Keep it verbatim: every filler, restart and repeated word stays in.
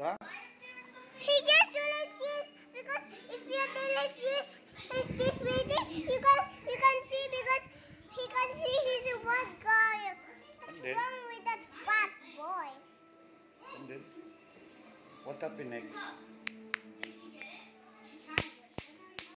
Huh? He just do like this because if you do like this, like this way, you can you can see because he can see he's a one guy. What's And then? wrong with that fat boy? And then, what happened next?